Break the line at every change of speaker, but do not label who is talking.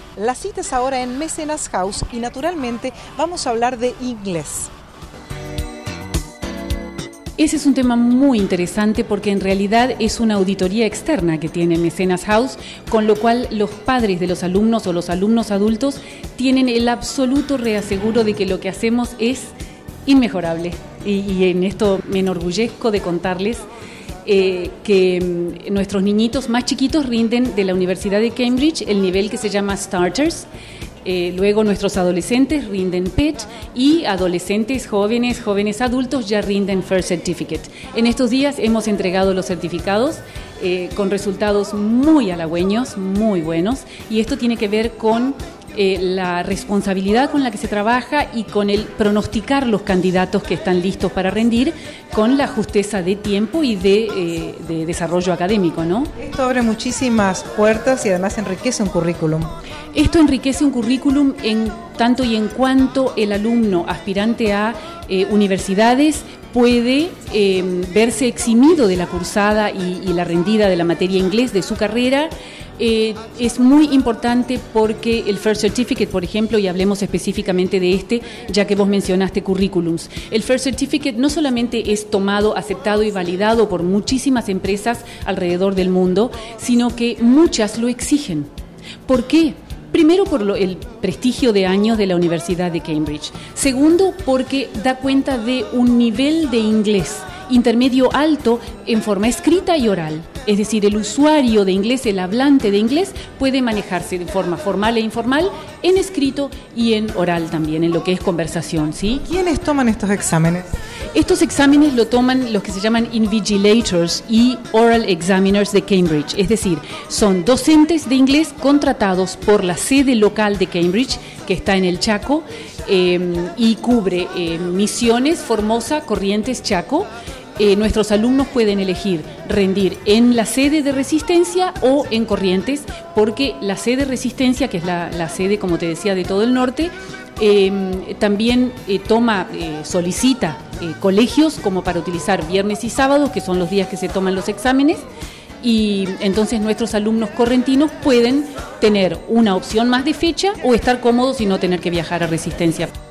La cita es ahora en Mecenas House y naturalmente vamos a hablar de inglés.
Ese es un tema muy interesante porque en realidad es una auditoría externa que tiene Mecenas House, con lo cual los padres de los alumnos o los alumnos adultos tienen el absoluto reaseguro de que lo que hacemos es inmejorable. Y en esto me enorgullezco de contarles que nuestros niñitos más chiquitos rinden de la Universidad de Cambridge el nivel que se llama Starters. Luego nuestros adolescentes rinden PET y adolescentes, jóvenes adultos ya rinden First Certificate. En estos días hemos entregado los certificados con resultados muy halagüeños, muy buenos, y esto tiene que ver con la responsabilidad con la que se trabaja y con el pronosticar los candidatos que están listos para rendir con la justeza de tiempo y de desarrollo académico, ¿no?
Esto abre muchísimas puertas y además enriquece un currículum.
Esto enriquece un currículum en tanto y en cuanto el alumno aspirante a universidades puede verse eximido de la cursada y la rendida de la materia inglés de su carrera. Es muy importante porque el First Certificate, por ejemplo, y hablemos específicamente de este, ya que vos mencionaste currículums. El First Certificate no solamente es tomado, aceptado y validado por muchísimas empresas alrededor del mundo, sino que muchas lo exigen. ¿Por qué? Primero, por el prestigio de años de la Universidad de Cambridge. Segundo, porque da cuenta de un nivel de inglés intermedio alto en forma escrita y oral. Es decir, el usuario de inglés, el hablante de inglés, puede manejarse de forma formal e informal, en escrito y en oral también, en lo que es conversación, ¿sí?
¿Quiénes toman estos exámenes?
Estos exámenes lo toman los que se llaman Invigilators y Oral Examiners de Cambridge, es decir, son docentes de inglés contratados por la sede local de Cambridge, que está en el Chaco, y cubre Misiones, Formosa, Corrientes, Chaco. Nuestros alumnos pueden elegir rendir en la sede de Resistencia o en Corrientes, porque la sede Resistencia, que es la sede, como te decía, de todo el norte, también solicita colegios como para utilizar viernes y sábados, que son los días que se toman los exámenes, y entonces nuestros alumnos correntinos pueden tener una opción más de fecha o estar cómodos y no tener que viajar a Resistencia.